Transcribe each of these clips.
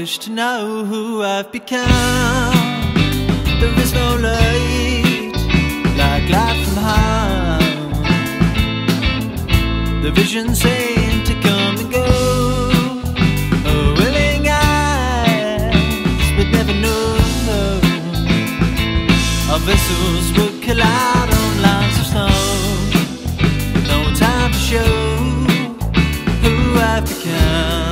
wish to know who I've become. There is no light like light from home. The visions seem to come and go. Oh, willing eyes would never know. Our vessels would collide on lines of snow. No time to show who I've become.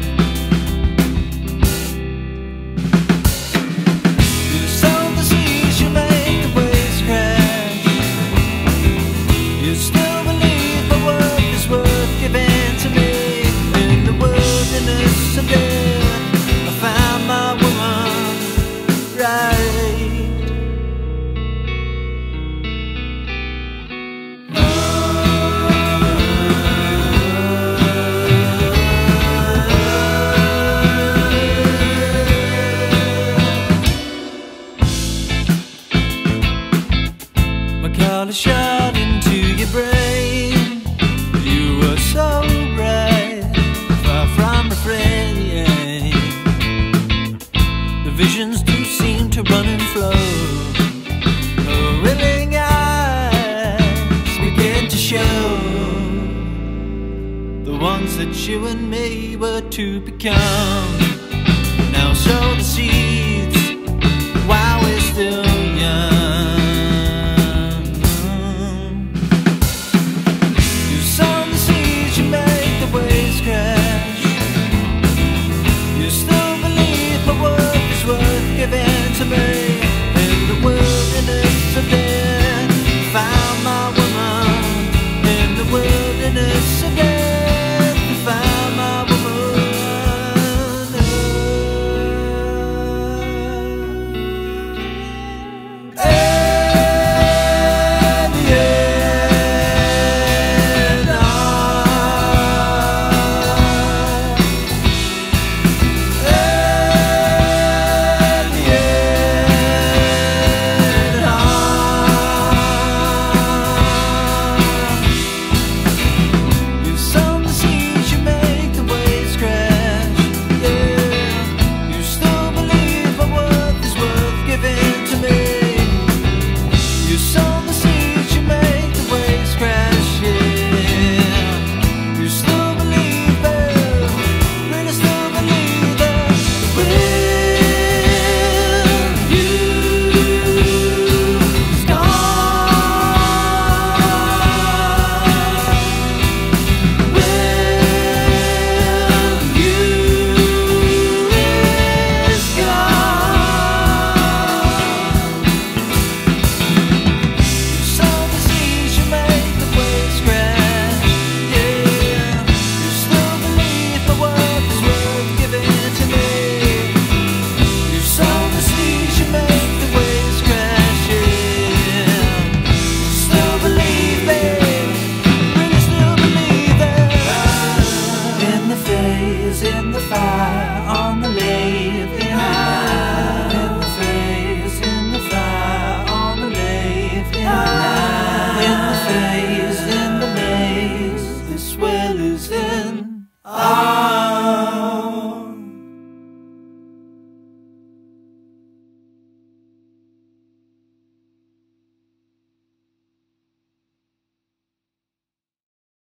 Shot into your brain. You were so bright, far from refrain. The visions do seem to run and flow. Oh, willing eyes begin to show the ones that you and me were to become. Now sow the seed